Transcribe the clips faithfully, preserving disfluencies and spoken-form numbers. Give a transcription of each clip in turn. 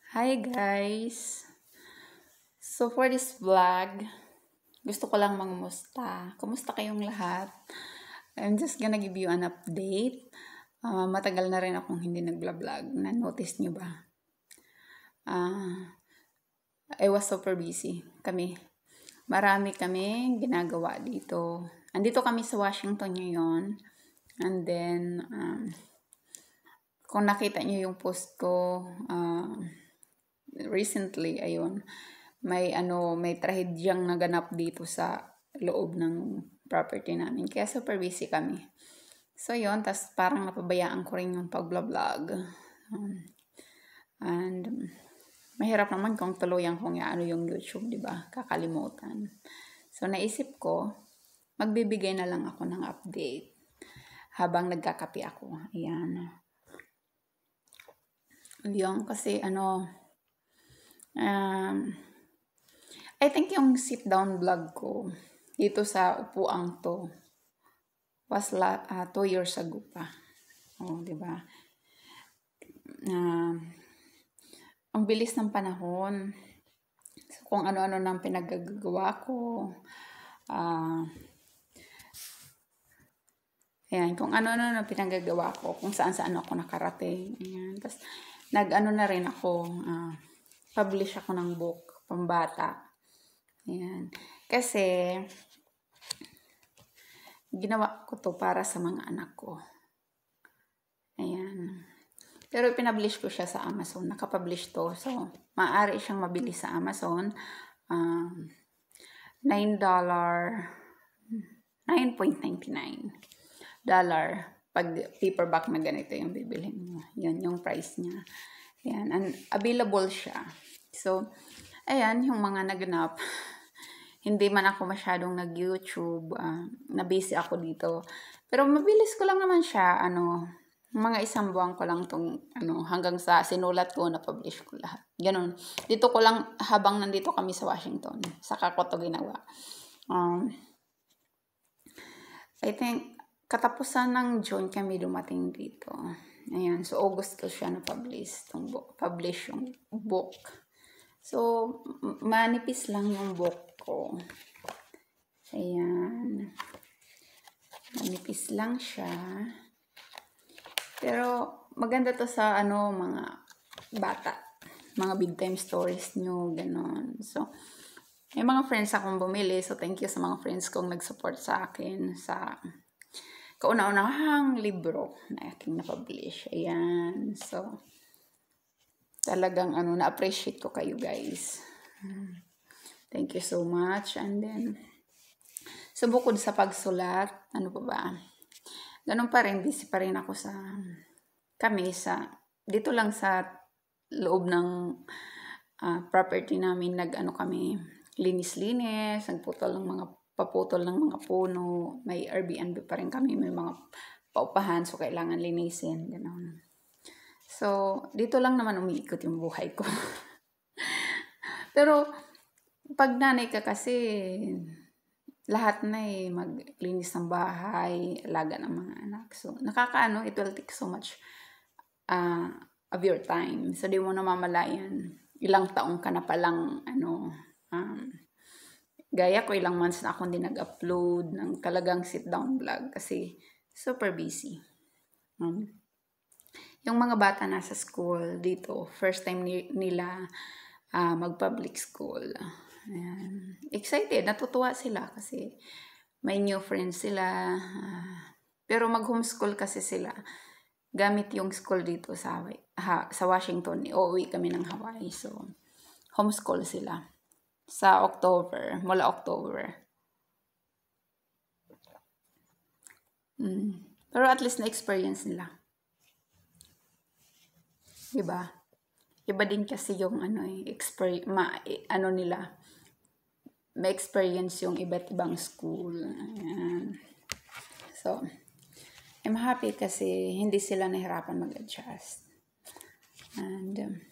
Hi guys! So for this vlog, gusto ko lang mangumusta. Kumusta kayong lahat? I'm just gonna give you an update. Uh, matagal na rin akong hindi nagla-vlog. Na-notice nyo ba? Uh, I was super busy. Kami. Marami kami ginagawa dito. Andito kami sa Washington ngayon. And then, um, kung nakita nyo yung post ko, uh, recently, ayun, may ano, may trahedyang naganap dito sa loob ng property namin. Kaya super busy kami. So, yun. Tapos parang napabayaan ko rin yung pag-vlog. Um, and, um, mahirap naman kung tuluyan kung ano yung YouTube, di ba? Kakalimutan. So, naisip ko, magbibigay na lang ako ng update habang nagkakape ako. Ayan. Yung kasi ano, um, I think yung sit down vlog ko dito sa upuang to was la, uh, two years ago pa. Oh, di ba? Uh, ang bilis ng panahon. So, kung ano-ano nang pinagagawa ko. Uh, ayan, kung ano-ano nang pinagagawa ko. Kung saan-saan ako nakarating. Ayan. Tapos, nag-ano na rin ako. Uh, publish ako ng book. Pambata. Ayan. Kasi, ginawa ko to para sa mga anak ko. Ayan. Pero pinablish ko siya sa Amazon. Nakapublish to. So, maaari siyang mabili sa Amazon. Um, nine dollars, nine ninety-nine dollar pag paperback na ganito yung bibilhin mo. Yan yung price niya. Ayan. And available siya. So, ayan, yung mga naganap. Hindi man ako masyadong nag-YouTube. Uh, na-busy ako dito. Pero mabilis ko lang naman siya. Ano, mga isang buwan ko lang tong ano, hanggang sa sinulat ko, na-publish ko lahat. Ganon. Dito ko lang, habang nandito kami sa Washington. Saka ko to ginawa. Um, I think, katapusan ng June kami dumating dito. Ayan. So, August ko siya na-publish. Tong book. Publish yung book. So, manipis lang yung book ko. Ayan. Manipis lang siya. Pero, maganda to sa, ano, mga bata. Mga big time stories nyo, ganon. So, may mga friends akong bumili. So, thank you sa mga friends kong nag-support sa akin sa kauna-unahang libro na aking na-publish. Ayan. So, talagang ano, na-appreciate ko kayo guys. Thank you so much. And then, so bukod sa pagsulat, ano pa ba? Ganun pa rin, busy pa rin ako sa, kami sa, dito lang sa loob ng uh, property namin, nag-ano kami, linis-linis, nagputol ng mga, paputol ng mga puno, may Airbnb pa rin kami, may mga paupahan, so kailangan linisin, gano'n. So, dito lang naman umiikot yung buhay ko. Pero, pag nanay ka kasi, lahat na eh, maglinis ng bahay, alaga ng mga anak. So, nakakaano, it will take so much uh, of your time. So, di mo namamalayan, ilang taong ka na palang, ano, um, gaya ko, ilang months na ako hindi nag-upload ng talagang sit-down vlog kasi super busy. Um, yung mga bata nasa school dito, first time ni nila uh, mag-public school. Ayan. Excited, natutuwa sila kasi may new friends sila. Uh, pero mag-homeschool kasi sila. Gamit yung school dito sa, ha, sa Washington. Uuwi kami ng Hawaii. So, homeschool sila. Sa October, mula October. Mm. Pero at least na-experience nila. Diba? Iba din kasi yung ano eh, exper- ma, eh, ano nila, may experience yung iba't ibang school. Ayan. So, I'm happy kasi hindi sila nahirapan mag-adjust. And,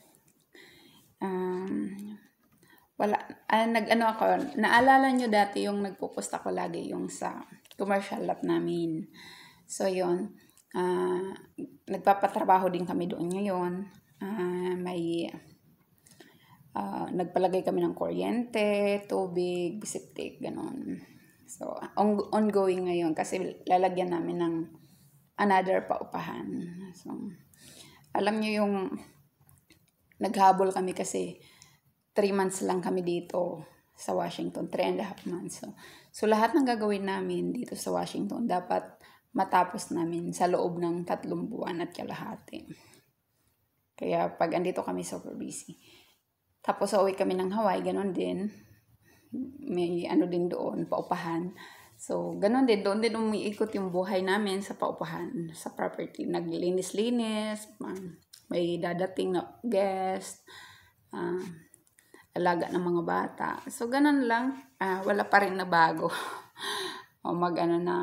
um, wala, ah, nag-ano ako, naalala nyo dati yung nagpo-post ako lagi yung sa commercial lab namin. So, yun, uh, nagpapatrabaho din kami doon ngayon. Uh, may uh, nagpalagay kami ng kuryente, tubig, bisiptik, ganun. So, on ongoing ngayon kasi lalagyan namin ng another paupahan. So, alam nyo yung naghabol kami kasi three months lang kami dito sa Washington, three and a half months. So, so lahat ng gagawin namin dito sa Washington dapat matapos namin sa loob ng tatlong buwan at kalahati. Kaya pag andito kami super busy. Tapos uwi kami ng Hawaii, ganun din. May ano din doon, paupahan. So, ganun din, doon din umiikot yung buhay namin sa paupahan, sa property. Naglinis-linis, may dadating na guest, uh, alaga ng mga bata. So, ganun lang. Uh, wala pa rin na bago. O mag ano na,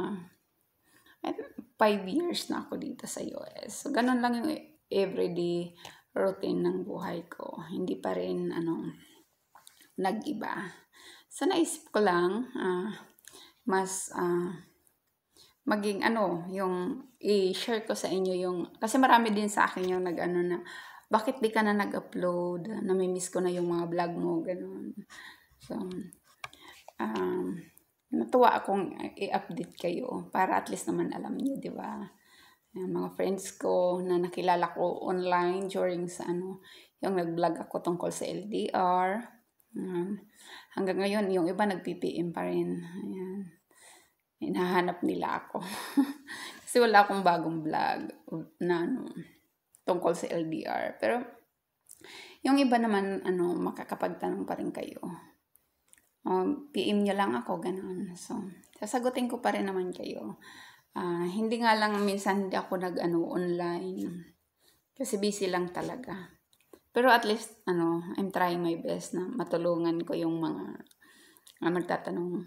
five years na ako dito sa U S. So, ganun lang yung everyday routine ng buhay ko. Hindi pa rin, ano, nag-iba. So, naisip ko lang, ah, uh, mas, ah, uh, maging, ano, yung, i-share ko sa inyo yung, kasi marami din sa akin yung nag-ano na, bakit di ka na nag-upload? Namimiss ko na yung mga vlog mo, ganun. So, um, natuwa akong i-update kayo para at least naman alam niyo, di ba? Yung mga friends ko na nakilala ko online during sa ano, yung nag-vlog ako tungkol sa L D R. Um, hanggang ngayon, yung iba nag-P P M pa rin. Ayan. Hinahanap nila ako. Kasi wala akong bagong vlog na ano, tungkol sa L D R. Pero, yung iba naman, ano, makakapagtanong pa rin kayo. Um, P M nyo lang ako, ganun. So, sasagutin ko pa rin naman kayo. Uh, hindi nga lang, minsan hindi ako nag-ano, online. Kasi busy lang talaga. Pero at least, ano, I'm trying my best na matulungan ko yung mga uh, magtatanong.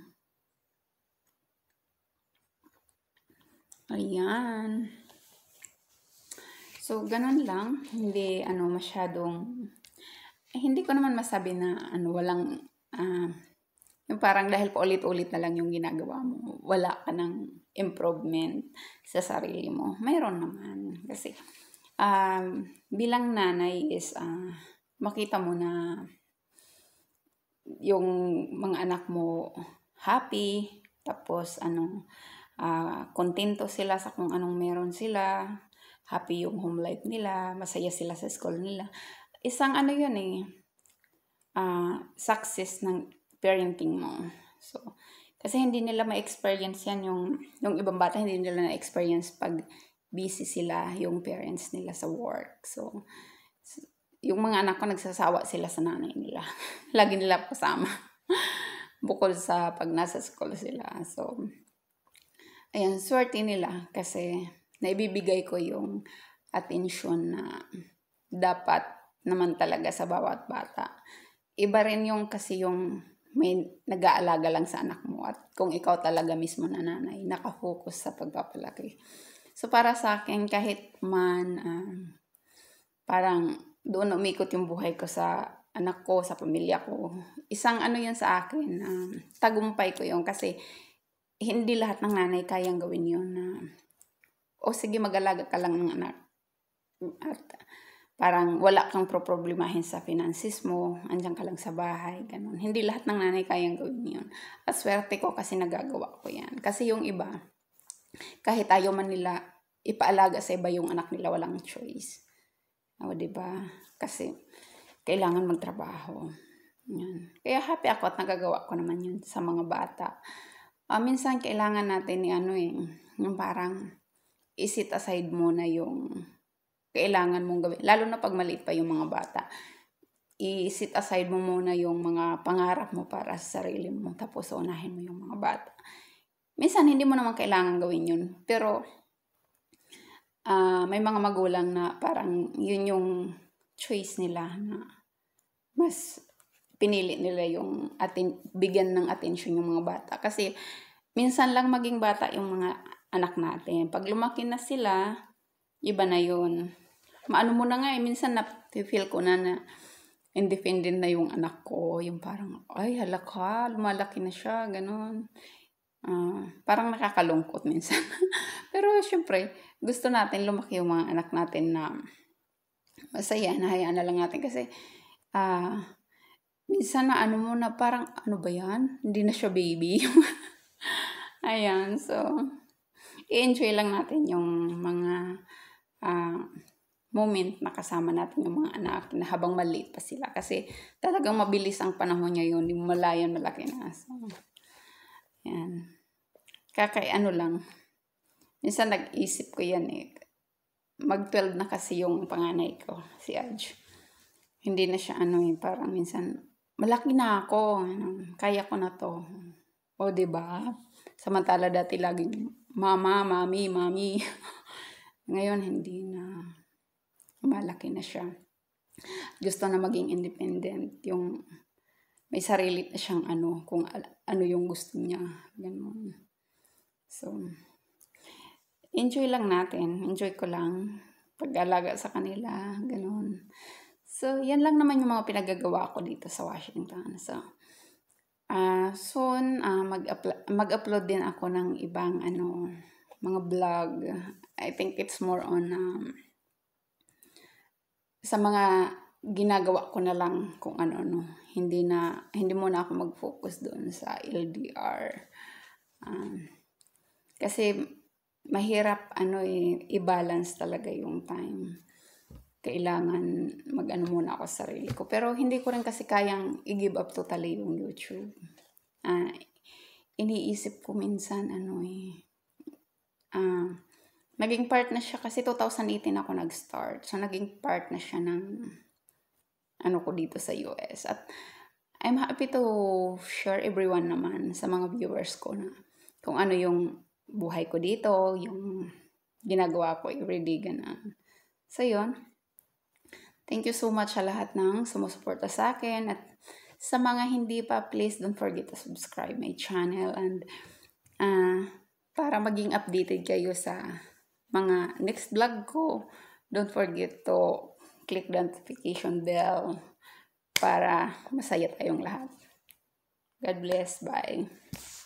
Ayan. So, ganun lang. Hindi, ano, masyadong, eh, hindi ko naman masabi na, ano, walang, ah, uh, yung parang dahil pa ulit-ulit na lang yung ginagawa mo, wala ka ng improvement sa sarili mo. Mayroon naman. Kasi, um, bilang nanay is, uh, makita mo na yung mga anak mo happy, tapos, ano, uh, kontento sila sa kung anong meron sila, happy yung home life nila, masaya sila sa school nila. Isang ano yun eh, uh, success ng parenting mo. So, kasi hindi nila ma-experience yan yung, yung ibang bata, hindi nila na-experience pag busy sila yung parents nila sa work. So, yung mga anak ko nagsasawa sila sa nanay nila. Lagi nila kasama. Bukod sa pag nasa school sila. So, ayan, swerte nila kasi naibibigay ko yung attention na dapat naman talaga sa bawat bata. Iba rin yung kasi yung may nag-aalaga lang sa anak mo at kung ikaw talaga mismo na nanay, nakafocus sa pagpapalaki. So, para sa akin, kahit man, um, parang doon umikot yung buhay ko sa anak ko, sa pamilya ko. Isang ano yun sa akin, um, tagumpay ko yun kasi hindi lahat ng nanay kayang gawin yun na, o sige, mag-alaga ka lang ng anak. At parang wala kang pro-problemahin sa finances mo, andyan ka lang sa bahay, ganun. Hindi lahat ng nanay kayang gawin yun. At swerte ko kasi nagagawa ko yan. Kasi yung iba, kahit ayaw man nila ipaalaga sa iba yung anak nila, walang choice. O, diba? Kasi kailangan magtrabaho. Yan. Kaya happy ako at nagagawa ko naman yun sa mga bata. Uh, minsan kailangan natin ni ano eh, yung parang isit aside muna yung kailangan mong gawin. Lalo na pag maliit pa yung mga bata. I-sit aside mo muna yung mga pangarap mo para sa sarili mo. Tapos unahin mo yung mga bata. Minsan hindi mo naman kailangan gawin yun. Pero uh, may mga magulang na parang yun yung choice nila na mas pinili nila yung atin, bigyan ng attention yung mga bata. Kasi minsan lang maging bata yung mga anak natin. Pag lumaki na sila, iba na yun. Maano mo na nga eh, minsan na-feel ko na na independent na yung anak ko. Yung parang, ay halaka, lumalaki na siya, ganun. Uh, parang nakakalungkot minsan. Pero syempre, gusto natin lumaki yung mga anak natin na masaya, nahayaan na lang natin. Kasi, ah, uh, minsan na ano mo na parang, ano ba yan? Hindi na siya baby. Ayan, so, i-enjoy lang natin yung mga uh, moment na kasama natin yung mga anak na habang maliit pa sila. Kasi talagang mabilis ang panahon niya yun. Yung malayan, malaki na. So, ayan. Kakay ano lang. Minsan nag-isip ko yan eh. mag twelve na kasi yung panganay ko, si Aj. Hindi na siya ano eh, parang minsan, malaki na ako, ano, kaya ko na to. O, diba? Samantala dati laging, mama, mami, mami. Ngayon, hindi na. Malaki na siya. Gusto na maging independent. Yung, may sarili na siyang ano, kung ano yung gusto niya. Ganun. So, enjoy lang natin. Enjoy ko lang. Pag-alaga sa kanila. Ganun. So, yan lang naman yung mga pinagagawa ko dito sa Washington. So, uh, soon, uh, mag-upload, mag-upload din ako ng ibang, ano, mga vlog. I think it's more on, um, sa mga ginagawa ko na lang kung ano-ano. Hindi na, hindi muna ako mag-focus doon sa L D R. Um, kasi, mahirap, ano eh, i-balance talaga yung time. Kailangan mag-ano muna ako sa sarili ko. Pero hindi ko rin kasi kayang i-give up totally yung YouTube. Uh, iniisip ko minsan, ano eh, uh, naging part na siya kasi twenty eighteen ako nag-start. So, naging part na siya ng ano ko dito sa U S. At I'm happy to share everyone naman sa mga viewers ko na kung ano yung buhay ko dito, yung ginagawa ko everyday, ganun. So, yun. Thank you so much sa lahat ng sumusuporta sa akin. At sa mga hindi pa, please don't forget to subscribe my channel. And uh, para maging updated kayo sa mga next vlog ko, don't forget to click the notification bell para masaya tayong lahat. God bless. Bye.